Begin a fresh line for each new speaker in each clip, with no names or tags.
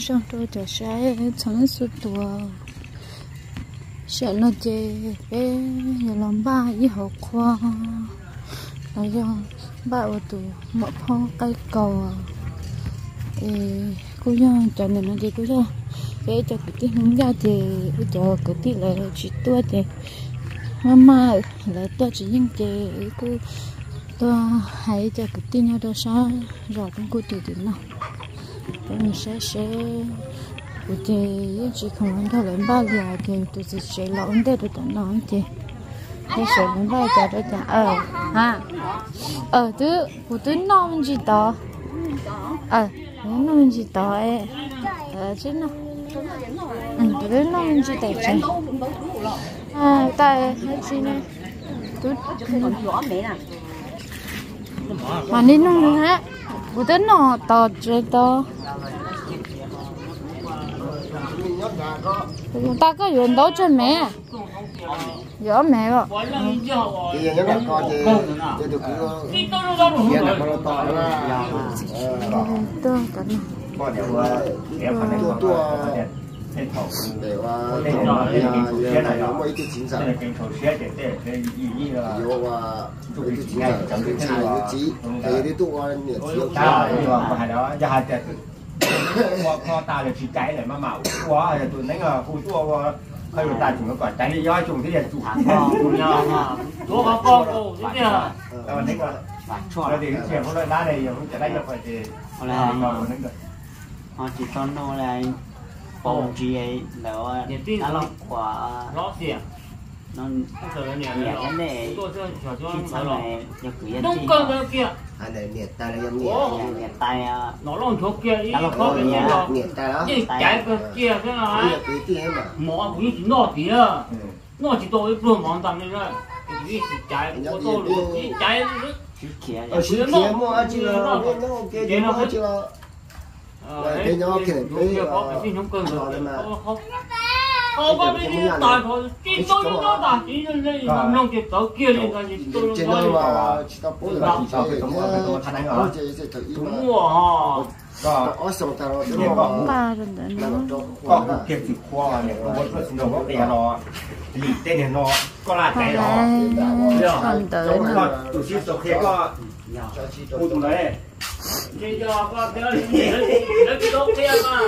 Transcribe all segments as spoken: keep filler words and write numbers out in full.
sang tôi cho sai chẳng suốt tuổi sợ nó chê bé giờ làm ba với hậu khoa là do ba ở tù một phong cây cầu cô do cho nên nó đi cô do để cho cái tiếng không ra thì cho cái tiếng là chỉ tua thì mama là tua chỉ những cái cô tua hãy cho cái tiếng nhau đó sao rồi cũng cô từ từ nào mình sẽ sẽ thì chỉ không ăn thôi lên ba giờ thì tôi sẽ sẽ lỏng để được tận nói thì hay sẽ lên ba giờ đó chẳng ờ ha ờ thứ của tôi non gì đó ờ non gì đó ấy ờ chứ nó ừ tôi non gì đấy chứ à tại hay gì này tôi mà nên non nữa á của tôi nó to chơi to ta có dùng đấu cho mẹ giỏ mẹ rồi
bây giờ nhớ là con thì tôi được cái kia là con to là
to cả nó
con đều tua tua để mà nhà nhà có mấy cái chính sản有啊mấy cái chính sản trong cái chỉ cái chỉ cái cái tua nhiệt chiếu
phải đó giờ hạt kho ta là chỉ cháy để mà mạo quá là tụi đánh là khu tua khơi người ta chúng nó còn cháy do chúng thế là chủ hàng cùng nhau mà tua có con cô thế kia là đánh là cho thì chuyện không lợi đá này cũng sẽ đánh được phải thì là
họ chỉ cho nó là bông gì ấy đó nó lọc quả
lót gì à
nó nhẹ cái này khi sau này cho cứ yên
đông cơ đó kia
anh này nhiệt tay là nhiệt
nhiệt tay
nó lon chỗ kia ý nó có cái gì đó
nhiệt tay đó
cái cái kia cái nào ấy mỏ cũng chỉ nọ tí à nọ chỉ tôi luôn món tầm này rồi cái gì cái của tôi luôn cái cái
kia
ở phía kia mua chỉ là nó kia nó chỉ là cái nhỏ kia cái
có cái gì không cần rồi không không có cái gì tài thôi chỉ tôi nó ta chỉ nên làm nông nghiệp tới kia nên là chỉ tôi
chỉ nói là chỉ có bốn là chỉ có cái nó đúng
mua
ha ở sông ta nó đúng
không ba rồi đấy nó
có một kiện chỉ khoa này nó vẫn vẫn nó có cái nó lì tên này nó có là cái nó
còn tới
nó tụi chị tụi kia có khu tụi đấy bây giờ có cái gì nó cái tốt kia mà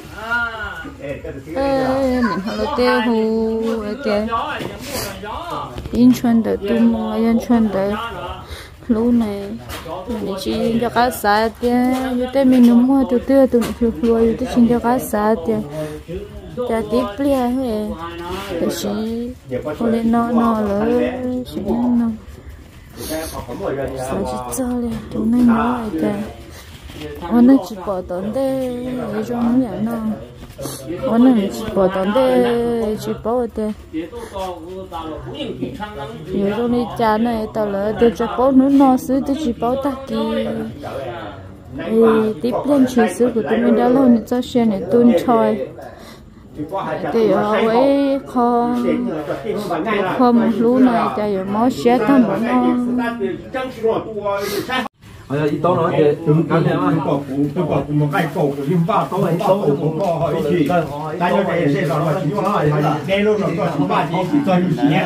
ê mình họ là tiêu hù cái yên xuân đời tu mò yên xuân đời lúa này mình chỉ cho cá sả tiền như thế mình nó mua từ từ từ lúa lúa như thế chỉ cho cá sả tiền cho tiếp lia hết để chỉ con lên nó nó lớn chỉ nó sao chỉ cho lên tụi nó nói cái ông nó chỉ bỏ tốn đây cho nó nhà nó ông nó chỉ bỏ tốn đây chỉ bỏ đây nhiều trong đi cha này tao là tôi chỉ bỏ nữa nó xứ tôi chỉ bỏ ta kì tiếp lên chỉ xứ của tụi mình đã lâu nữa cho xe này tuôn trôi thì ở ấy kho kho một lú này cho giờ máu xe thăm bọn nó
ở đây to nói thì cái này mà cổ cụ tôi cổ cụ một cái cổ của chúng ta to này to của cổ kho hỏi gì đây cho cái xe rồi mà chỉ có hỏi nghe luôn rồi chúng ta chỉ chỉ cho như nhé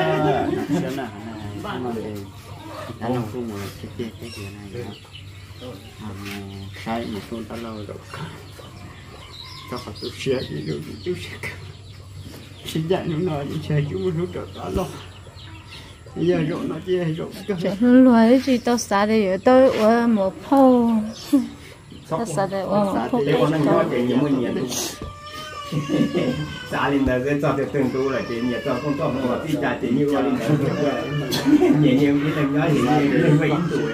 anh không mua cái cái cái gì này sai một số ta lâu rồi cho họ tự xe gì rồi tự xe xin dạy nó nói đi xe chúng mình hỗ trợ ta lâu bây giờ rồi nó chỉ rồi
chuyện lúa chỉ tao xả đây tôi ở một phô tao xả đây ở một phô
cái con nói chuyện nhiều mình nhiều xả lên là sẽ cho được từng tu là chuyện nhiều cho không cho một tí trả tiền như vậy nhẹ nhiều cái thằng nói thì lên vay tuổi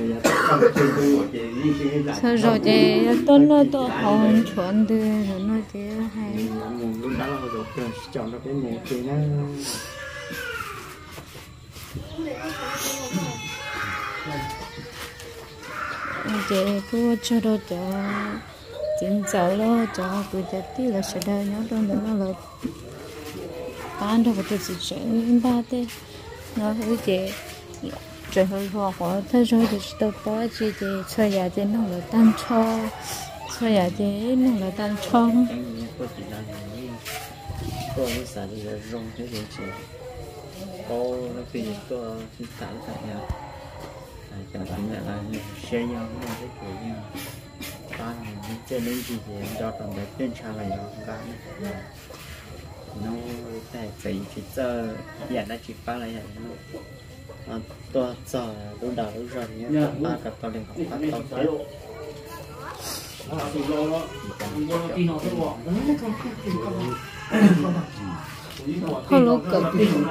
thôi rồi thì tôi nói tôi không chuẩn được rồi nói thì hay
lúc đó là rồi chọn được cái mùa thì nó
để cô cho đồ cho tiền giàu lo cho cô cho tí là sẽ đợi nhau đâu nữa là bán đâu có thể chỉ chơi ba thế nó hơi dễ chơi hơi hoa hoa thế rồi thì tôi bỏ chỉ để chơi nhà thì nó là tăng cho thôi à thế nó là tan trong
tôi chỉ là tôi mới xả đi là rong thế gì chứ cô nó khi tôi xin xả cả nhà chẳng tính là là share nhau với cái kiểu như ba mình chơi đến gì thì cho tầm đấy tên cha này nó ba nó tại chỉ chỉ chơi hiện đã chỉ ba này nó tôi giờ tôi đầu tôi rồi nhé ba cặp tôi liền học phát tôi chết
thôi lúc cực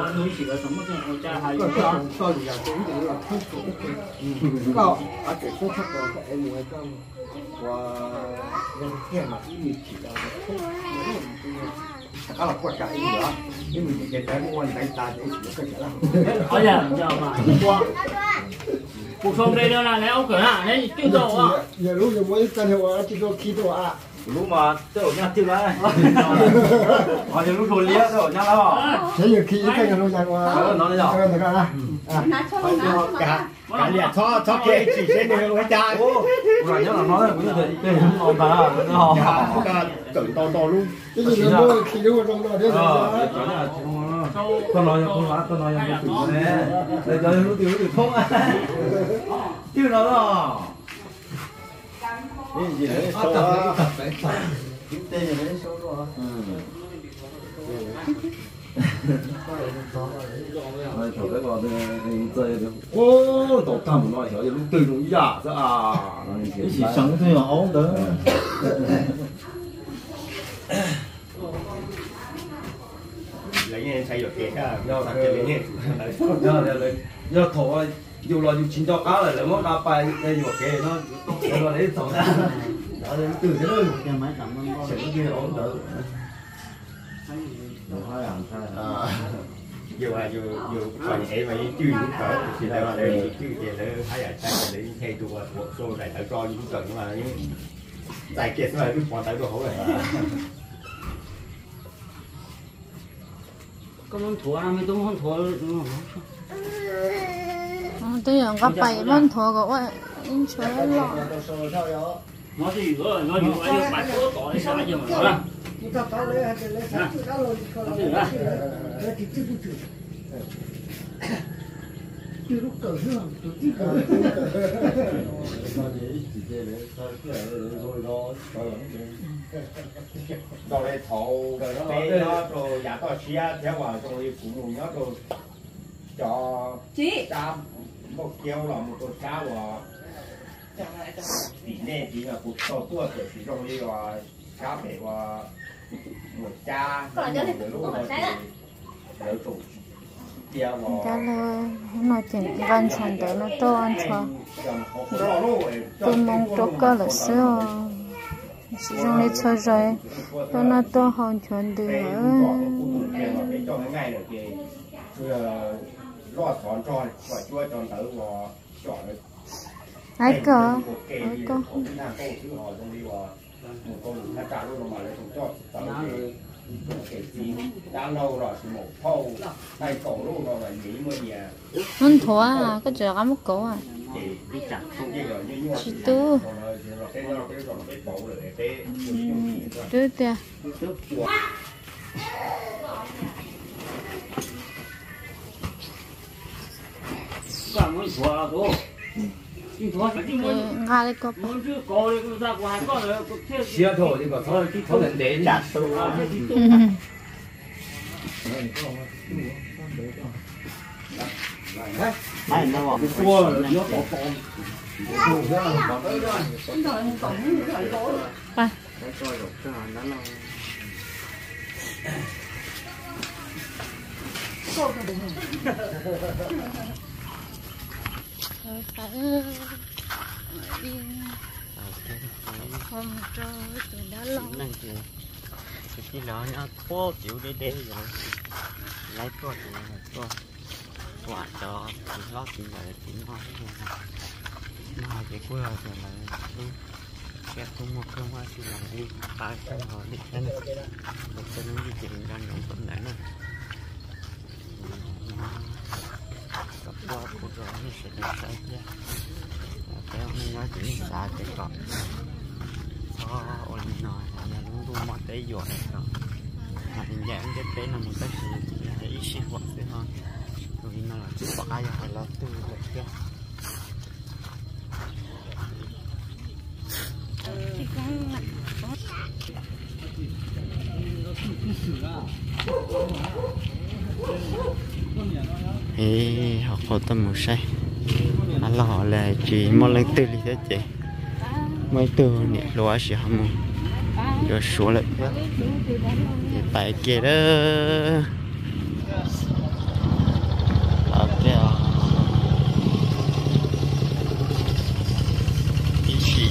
có ở cái số thấp đó cái em người trong và nhân kia mà cái gì chỉ là các là quan trọng gì đó nhưng mình chỉ cái mua cái ta để cái gì đó
bây giờ giờ mà qua cuộc sống đây đâu là lấy ông cửa à lấy tiêu dầu à
giờ lúc giờ mới cần hiểu à chỉ có khi đồ à
lúc mà tôi ở nhà tiêu đấy còn những lúc đồ lia tôi ở nhà đó
thế giờ khi cái nhà lúc nhà qua
nó đấy rồi
cả cả liền cho cho kia chỉ trên đường cái cha
rồi nhớ là nói là cũng như thế cái ông ta nó họ
tưởng to to luôn cái gì nó mua khi đâu trong đó đấy
tôi nói không nói tôi nói là không tử đấy để cho lúc tiêu tử không tiêu nó đó
gì đấy số đó cái tên này đấy số đó
thôi thổi cái vào chơi được ô tổ cầm nói hiểu lúc từ lúc giả ra à
cái gì sống thôi mà ốm đó
lấy nghe xây được kẹt á do thằng chơi nghe
do là do thổi dù là dù chín cho cá là lấy món đá bay đây dù kẹt nó nó lấy thổi ra đó đến từ thế thôi
cái máy làm nó
sẽ kia ốm đỡ
hai hàng hai
dù là dù dù còn hệ mà chưa cũng cỡ thì là đây chứ thì là hai ở trái để thayตัวmột số này thở cho cũng cần mà tại kiệt rồi cứ còn tại đồ hổ này
có món thua nào mới đúng món thua
tôi giờ gặp bảy món thua của anh anh chơi lọ
nó gì rồi nó gì vậy bạn có tỏi sao giờ mà nói
chúng ta tao lấy cái lấy cái tao lấy cái lấy cái cái cái cái lúc cỡ hương tôi tiếc rồi
rồi đây thầu rồi nó rồi giả to chia theo vào rồi phụ nữ nó rồi cho cha một kêu là một con cá và tỷ lệ thì là cuộc sống của cái sử dụng đi và cá bể và một cha một lúc mà thì đỡ chủ kia và
cho nên nó chuyện văn sản đó nó to ăn cho tôi mong cho cơ là xưa sử dụng để chơi rồi cho nó to hơn chuyện được
cho cái ngày được thì lo sòn tròn và chua tròn tử và chọn
ai cơ
ai cơ một con nó trả luôn mà lấy không cho tao cái gì đã lâu rồi thì một phâu tay cổ luôn rồi là nghỉ mới nhà
muốn thua à có chờ lắm cổ à chị tu tu tia
cả món thua là thôi
ngà đấy có
món chứ có đi ra của hai con rồi
chia thổi thì có thôi chứ không để chặt sâu
hai nó bỏ
cái cua nó bỏ con
ไป
coi được cái hàng đó là
không cho tụi đó lâu
năng kìa cái đó nó có chịu đi đi rồi lấy con con quả cho lót thì là chỉ ngon mà cái quê rồi là cái không một cơm hoa thì làm đi ba trăm hồi đi cái này một cái nó đi chuyện ra những vấn đề này gặp qua của rồi nó sẽ được sai ra cái ông nói chuyện xa cái con
có ổn nói là luôn luôn mọi cái giỏi đó mà hình dạng cái tế là một cái gì để ý sinh hoạt thế thôi rồi nó là chỉ có ai phải là từ được kia ê học phổ tâm một say anh là họ là chỉ một lần từ lý thế chị mấy từ nè lo sẽ không rồi số lại tại kia đó ok đi xí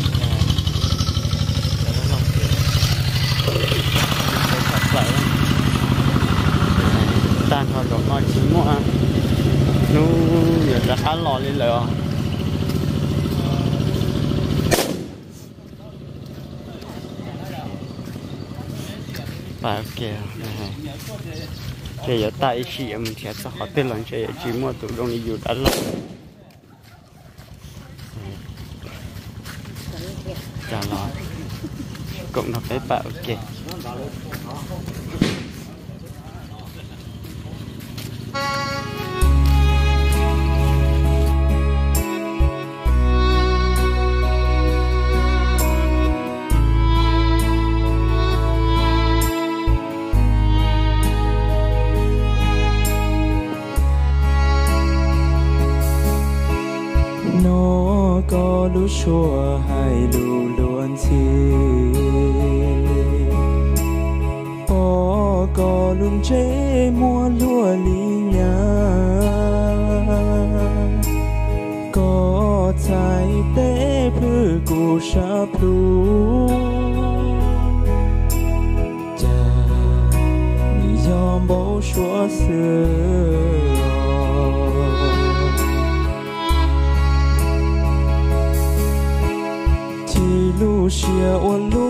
tan thôi rồi nói chỉ mua nó giờ đã khá lò lên rồi ok bây giờ tại chị em sẽ cho họ tên lần chơi chỉ mua tụ đông đi dù đã lâu chào nó cũng nó phải bảo ok
có lũ chua hay lũ luôn chi có có luôn chế mua lúa lý nhà có trái tế phư cụ sắp lũ cha ni yom bố chúa xưa lu xia ôn lu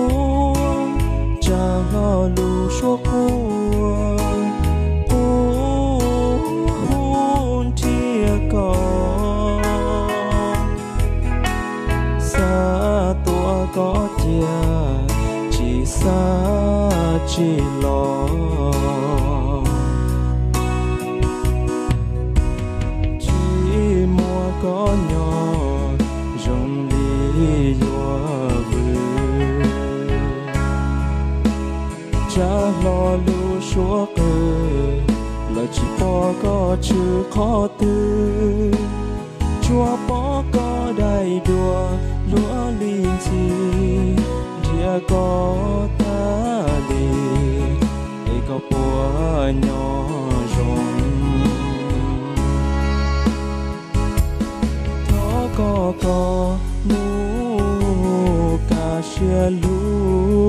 cha lo lu số cua hun chia cò xa tua có chia chỉ xa chỉ lo chỉ mua có nhỏ rồng đi cha lo lu số cơ là chỉ bỏ có chữ khó tư chúa bỏ có đầy đùa lúa linh chi dia có ta đi để có bùa nhỏ rồng thó có có mu cà xia lu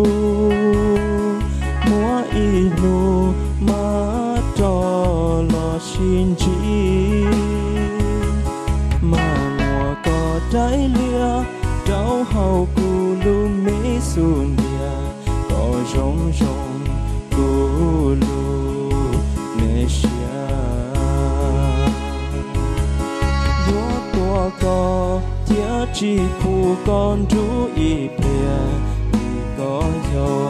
mua inu mà cho lo xin chỉ mà mùa có trái lia trâu hầu cù lu mấy xuân bia có rong rong cù lu mê xia lúa tua có tiếc chỉ phụ con chú ý bia có gió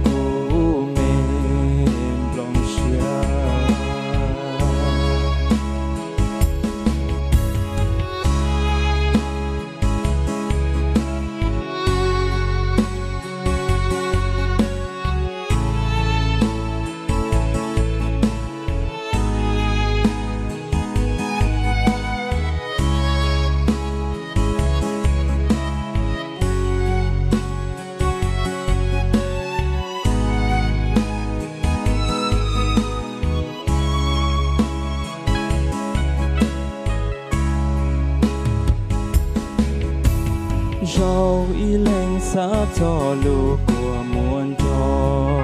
rau y lên xa cho lũ của muôn trò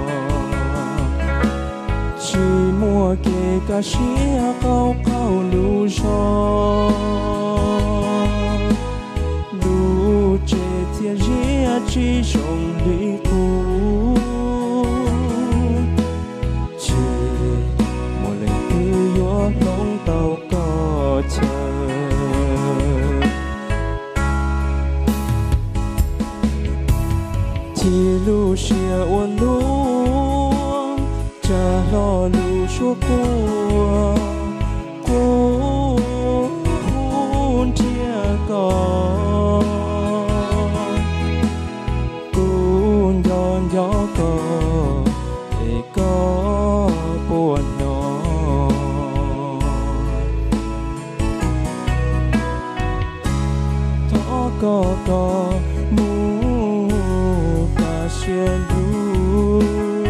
chỉ mua kê cả xía cao cao lũ gió lũ chế tia ria chỉ trong lý cũ chỉ một lần cứ gió lông tàu có chờ chúa qua cô hôn chia cò cô giòn gió cò để có buồn nó thó cò cò mu cà xuyên đu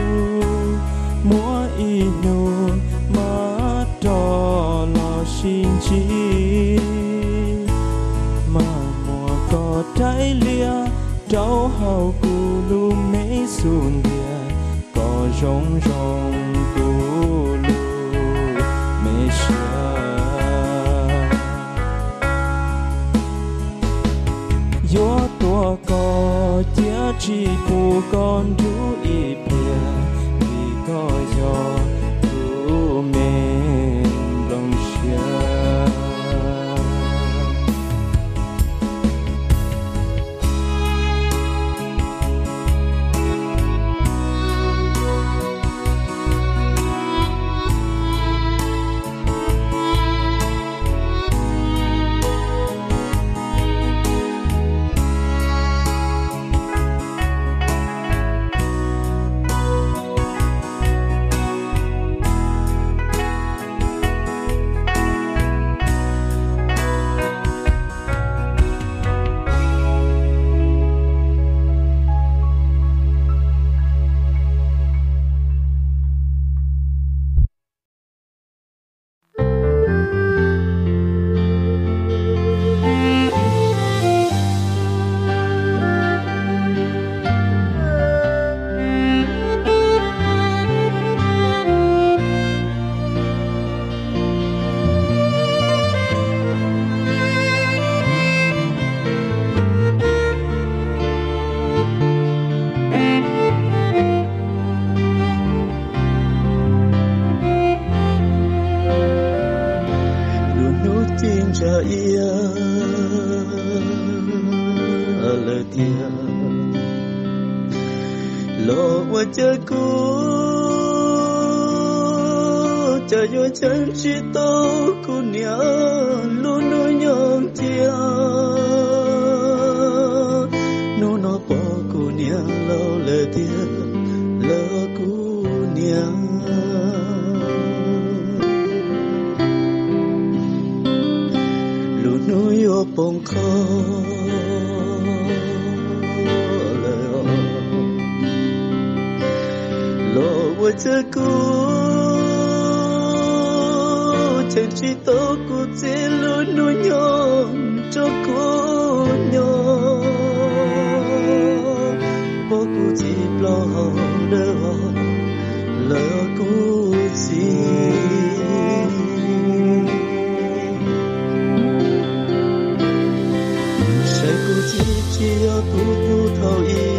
múa inu má trò lò xin chi mà mùa cò trái lia trâu hầu cù lu mấy xuân địa cò rong rong cù lu mấy xa gió tua cò chia chỉ phù con chú y bia vì có gió cù men lòng xa
chờ cô chờ yo chân chỉ tô cô nhớ luôn nuôi nhung chia nó nó bỏ cô nhớ lâu lệ tia lỡ cô nhớ luôn nuôi yo bông khó chờ cô chẳng chỉ tô cô chỉ luôn nuôi nhung cho cô nhỏ bỏ cô chỉ lo đỡ lỡ cô chỉ sẽ cô chỉ chia cô thâu ý